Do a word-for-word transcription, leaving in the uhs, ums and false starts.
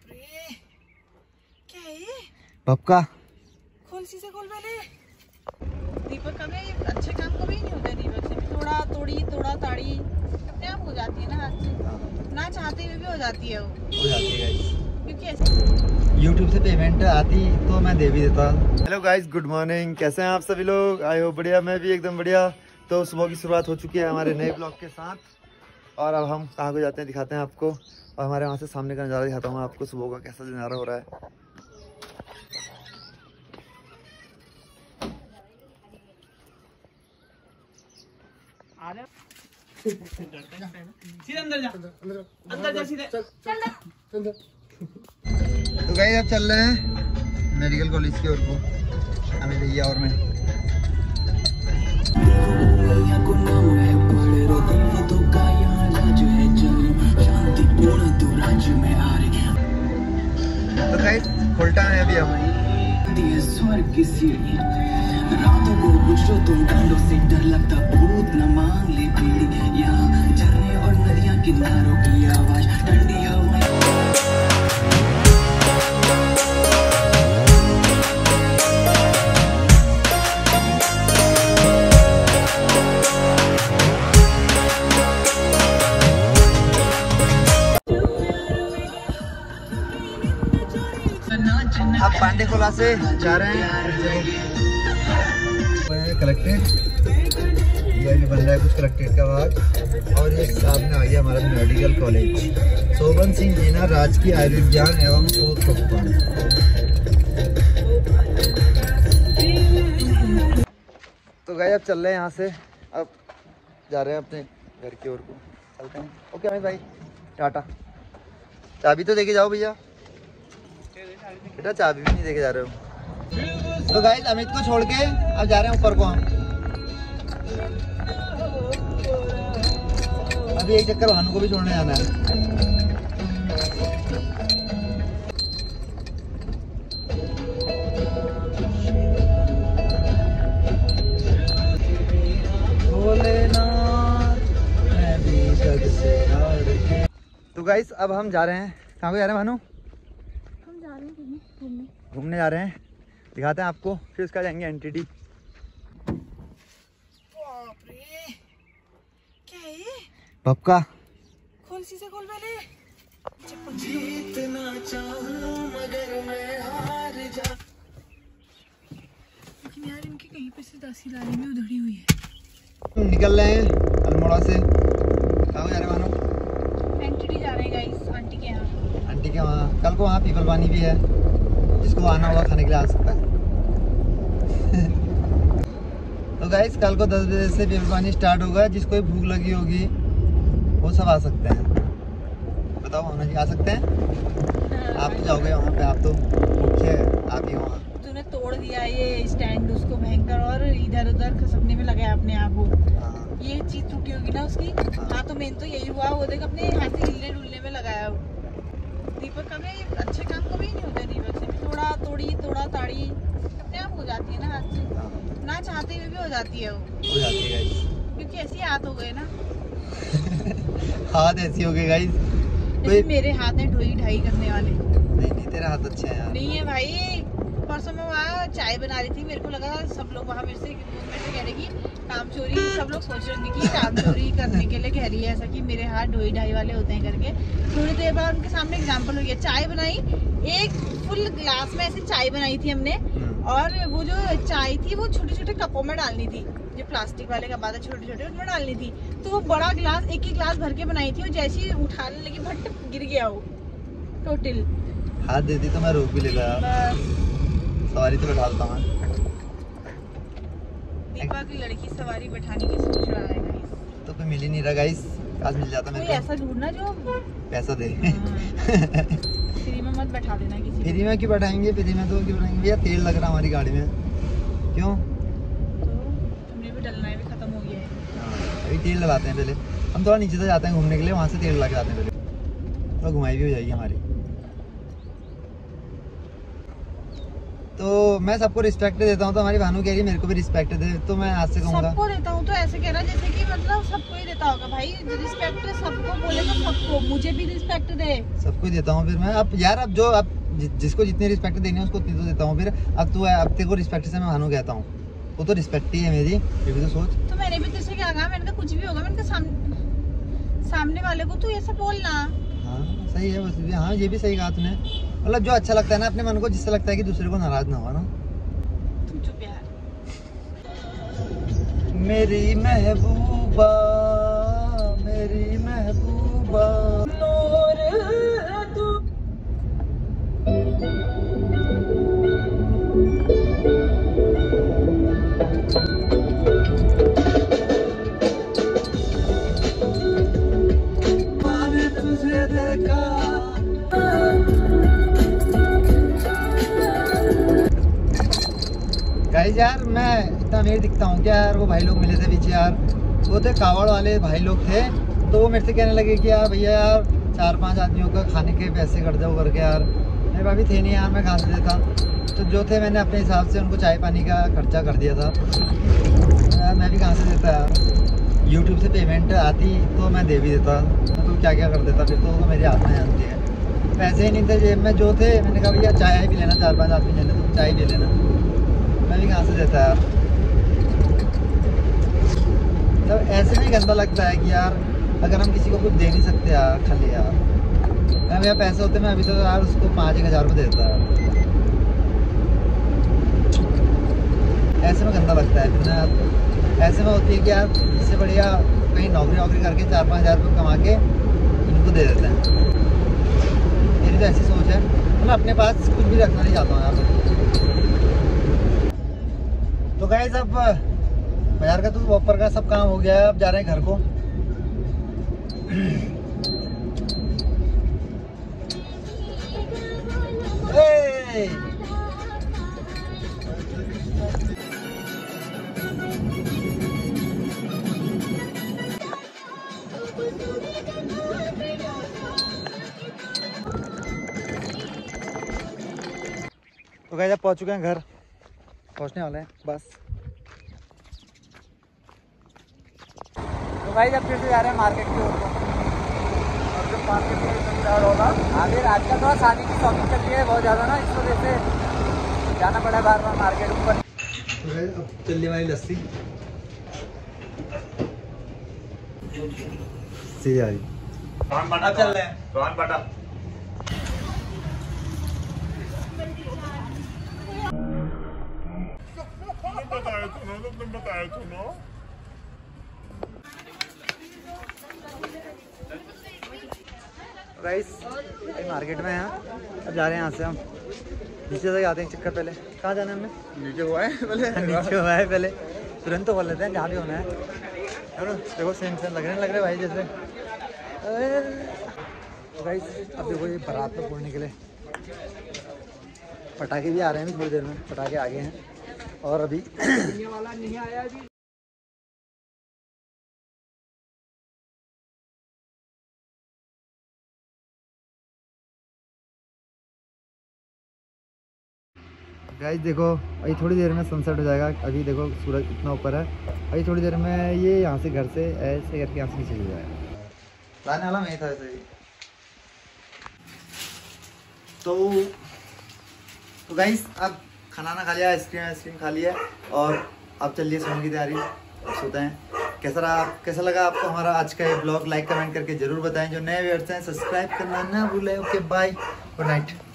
रे, क्या है ये? पक्का खोल शीशे खोल पहले। दीपक का भी अच्छे काम कभी नहीं होता। दीपक से भी थोड़ा तोड़ी तोड़ा ताड़ी अपने आप हो जाती है ना, हाथ से ना चाहते हुए भी हो जाती है। वो हो जाती है गाइस, क्योंकि ऐसे यूट्यूब से पेमेंट आती तो मैं दे भी देता। हेलो गाइस, गुड मॉर्निंग, कैसे हैं आप सभी लोग? आई होप बढ़िया, मैं भी एकदम बढ़िया। तो सुबह की शुरुआत हो चुकी है हमारे नए ब्लॉग के साथ, और अब हम कहाँ को जाते हैं दिखाते हैं आपको, और हमारे वहाँ से सामने का नज़ारा दिखाता हूँ आपको सुबह का कैसा नज़ारा हो रहा है। सीधे अंदर जा, अंदर जा सीधे। तो गाइस अब चल रहे हैं मेडिकल कॉलेज की ओर को, हमें भैया और मैं। तो गाइस खुलटा है अभी हम। स्वर्ग की सीढ़ी रातों को गुजरो तुम डांडों से, डर लगता भूत न मांग ले पीड़ी। यहाँ झरने और नदियाँ किनारों की आवाज, ठंडी हवा। अब पांडे खोला से जा रहे हैं कलेक्टेड, ये भी बन रहा है कुछ कलेक्टेड का भाग। और ये सामने आ गया हमारा मेडिकल कॉलेज, शोभन सिंह जीना राजकीय आयुर्विज्ञान एवं शोध संस्थान। तो गाइस अब चल रहे हैं यहाँ से, अब जा रहे हैं अपने घर की ओर को, चलते हैं। ओके अमित भाई, टाटा। चाबी तो लेके जाओ भैया, बेटा चाबी भी नहीं देके जा रहे हो। तो गाइस अमित को छोड़ के अब जा रहे हैं ऊपर को हम। अभी एक चक्कर भानु को भी छोड़ने जाना है। तो गाइस अब हम जा रहे हैं, कहाँ को जा रहे हैं भानु? घूमने जा रहे हैं, दिखाते हैं आपको, फिर उसका जाएंगे एनटीडी। बाप रे, क्या है ये? पक्का खोल शीशे खोल पहले। जीतना चाहूं मगर मैं हार जा। लेकिन यार इनकी कहीं पे से दासी लाने में उधड़ी हुई है। निकल रहे हैं अल्मोड़ा से, कहाँ जा रहे हैं मानो? एनटीडी जा रहे हैं गाइस, आंटी के यहाँ। आंटी के वहाँ, कल को वहाँ पीपल पानी भी है, जिसको आना होगा खाने के लिए आ सकता है। तो गाइस कल को दस बजे से पीपल पानी स्टार्ट होगा, जिसको भूख लगी होगी वो सब आ सकते हैं। बताओ भावना जी, आ सकते हैं? हाँ। आप तो जाओगे वहाँ पे, आप तो मुख्य आप ही वहाँ। तूने तोड़ दिया ये स्टैंड उसको भयंकर, और इधर उधर खसकने में लगाया अपने आप को। हाँ। ये चीज टूटी होगी ना उसकी। हाँ तो मेन तो यही हुआ, वो देख अपने हाथ से हिलने डुलने में लगाया। दीपक का भी अच्छे काम कभी नहीं होता। दीपक से भी थोड़ा तोड़ी तोड़ा ताड़ी अपने आप हो जाती है ना, हाथ से ना चाहते हुए भी हो जाती है। वो हो जाती है गाइस, क्योंकि ऐसी हाथ हो गए ना। हाथ ऐसी हो गए गाइस, जैसे मेरे हाथ है ढोई ढाई करने वाले। नहीं नहीं, तेरा हाथ अच्छे हैं यार। नहीं है भाई, परसों मैं वहाँ चाय बना रही थी, मेरे को लगा सब लोग वहाँ मेरे से मेरे से कह रहे कि काम चोरी, सब लोग सोच रहे होंगे कि काम चोरी करने के लिए कह रही है ऐसा, कि मेरे हाथ ढोई ढाई वाले होते हैं करके। थोड़ी देर बाद उनके सामने एग्जाम्पल हो गया। चाय बनाई, एक फुल ग्लास में ऐसे चाय बनाई थी हमने, और वो जो चाय थी वो छोटे छोटे कपों में डालनी थी, जो प्लास्टिक वाले कप आते छोटे छोटे, उसमें डालनी थी। तो वो बड़ा ग्लास, एक ही ग्लास भर के बनाई थी, वो जैसे ही उठाने लगी भट गिर गया वो टोटल। हाथ देती तो मैं रोक भी लेता, सवारी तो बैठा देता हूँ। दीपा की लड़की सवारी बैठाने की सोच रहा है गाइस। तो कोई मिल ही नहीं रहा गाइस, आज मिल जाता मेरे को। ऐसा ढूंढना जो पैसा दे। फ्री में मत बैठा देना किसी। फ्री में क्यों बैठाएंगे? फ्री में तो क्यों बैठाएंगे भैया? तेल लग रहा हमारी गाड़ी में, क्यों? तो तुमने भी डलना है, भी खत्म हो गया है। अभी तेल लगाते हैं पहले, हम थोड़ा नीचे से जाते हैं घूमने के लिए, वहाँ से तेल लगा के आते हैं पहले, तो घुमाई भी हो जाएगी हमारी। तो मैं सबको रिस्पेक्ट देता हूँ, तो हमारी भानु कह रही है मेरे को भी रिस्पेक्ट दे, तो मैं आज से कहूँगा सबको देता हूँ। तो ऐसे कह रहा जैसे कि मतलब सबको ही देता होगा भाई। रिस्पेक्ट सबको बोले तो सबको, मुझे भी रिस्पेक्ट दे। सबको ही देता हूँ फिर मैं। अब यार अब जो अब जि, जिसको जितनी रिस्पेक्ट देनी है उसको उतनी तो देता हूँ। फिर अब तू अब तेरे को रिस्पेक्ट से मैं भानु कहता हूँ, वो तो रिस्पेक्ट ही है मेरी, ये भी तो सोच। तो मैंने भी तुझसे क्या कहा, मैंने कहा कुछ भी होगा, मैंने कहा सामने सामने वाले को तू ऐसा बोलना। हाँ सही है बस। हाँ ये भी सही कहा तूने। मतलब जो अच्छा लगता है ना अपने मन को, जिससे लगता है कि दूसरे को नाराज ना हो ना। तुम चुप यार। मेरी महबूबा मेरी महबूबा मैंने तुझे देखा। गाइस यार मैं इतना अमीर दिखता हूँ क्या यार? वो भाई लोग मिले थे पीछे यार, वो थे कावड़ वाले भाई लोग थे, तो वो मेरे से कहने लगे कि यार भैया यार चार पांच आदमियों का खाने के पैसे कर दो करके यार। मेरे भाभी थे नहीं यार, मैं कहाँ से देता? तो जो थे मैंने अपने हिसाब से उनको चाय पानी का खर्चा कर दिया था यार। मैं भी कहाँ से देता यार? यूट्यूब से पेमेंट आती तो मैं दे भी देता, तो क्या क्या कर देता फिर तो, तो मेरी हाथ में जानती है। पैसे ही नहीं थे जेब में, जो थे मैंने कहा भैया चाय भी लेना, चार पाँच आदमी लेने तो चाय भी लेना, मैं भी कहाँ से देता यार? तो ऐसे में गंदा लगता है कि यार अगर हम किसी को कुछ दे नहीं सकते यार खाली यार। मैं भैया पैसे होते मैं अभी तो यार उसको पाँच एक हज़ार रुपये देता यार। ऐसे में गंदा लगता है फिर ना यार। ऐसे में होती है कि यार इससे बढ़िया कहीं नौकरी वोकरी करके चार पाँच हज़ार रुपये कमा के इनको दे देते हैं। मेरी तो ऐसी सोच है, मतलब अपने पास कुछ भी रखना नहीं चाहता हूँ यार। तो गाइस अब बाजार का तो ऊपर का सब काम हो गया है, अब जा रहे हैं घर को। ए! तो गाइस अब पहुंच चुके हैं घर, पहुंचने वाले हैं बस। तो गाइस अब फिर से जा रहे हैं मार्केट की ओर को, और जो मार्केट में होगा आगे आज का थोड़ा शादी की शॉपिंग चल रही है बहुत ज़्यादा ना, इस वजह से जाना पड़ा है बार बार मार्केट ऊपर। तो गाइस अब चलने वाली लस्सी सीधी आ रही, अब चल रहे हैं रोहन बाटा। बताया तो ना, तुमने बताया तो ना। गाइस मार्केट में हैं, अब जा रहे हैं यहाँ से हम नीचे से आते हैं चक्कर। पहले कहाँ जाना है हमें? नीचे हुआ है पहले नीचे हुआ है पहले, तुरंत तो बोल लेते हैं जहाँ भी होना है। चलो देखो सेम सेम लग रहे लग रहे भाई जैसे। तो गाइस अब देखो ये बारात में फोड़ने के लिए पटाखे भी आ रहे हैं, थोड़ी देर में पटाखे आगे हैं। और अभी वाला नहीं आया अभी। गाइस देखो अभी थोड़ी देर में सनसेट हो जाएगा। अभी देखो सूरज इतना ऊपर है, अभी थोड़ी देर में ये यहाँ से घर से ऐसे करके यहाँ से नीचे हो जाएगा। लाने वाला मैं था ऐसे ही। तो तो गाइस अब खाना ना खा लिया, आइसक्रीम आइसक्रीम खा लिया, और अब चलिए सोने की तैयारी, अब सोते हैं। कैसा रहा कैसा लगा आपको हमारा आज का ये ब्लॉग? लाइक कमेंट करके जरूर बताएं। जो नए व्यूअर्स हैं सब्सक्राइब करना ना भूलें। Okay bye, good night.